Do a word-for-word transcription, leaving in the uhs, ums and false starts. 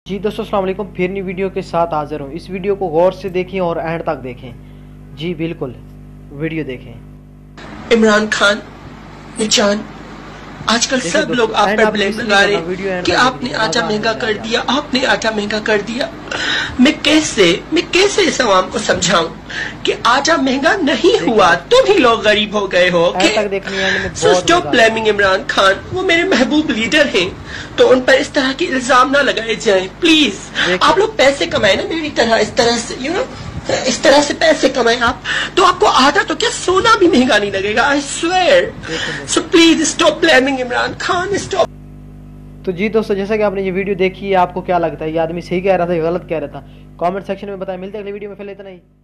जी दोस्तों अस्सलाम वालेकुम, फिर नई वीडियो के साथ हाजिर हूँ। इस वीडियो को गौर से देखें और एंड तक देखें। जी बिल्कुल, वीडियो देखें। इमरान खान जान, आजकल सब लोग आप पर ब्लेम लगा रहे कि आपने आटा महंगा कर दिया, आपने आटा महंगा कर दिया। मैं कैसे मैं कैसे इस आवाम को समझाऊं कि आटा महंगा नहीं हुआ, तुम ही लोग गरीब हो गए हो। So stop blaming Imran Khan, वो मेरे महबूब लीडर हैं, तो उन पर इस तरह के इल्जाम ना लगाए जाएं प्लीज। आप लोग पैसे कमाए ना मेरी तरह, इस तरह से यू नो इस तरह से पैसे कमाए आप, तो आपको आधा तो क्या सोना भी महंगा नहीं लगेगा, I swear. So please stop blaming Imran Khan, stop. तो जी दोस्तों, जैसा कि आपने ये वीडियो देखी है, आपको क्या लगता है, ये आदमी सही कह रहा था या गलत कह रहा था? कमेंट सेक्शन में बताएं। मिलते हैं अगली वीडियो में, फिर इतना ही।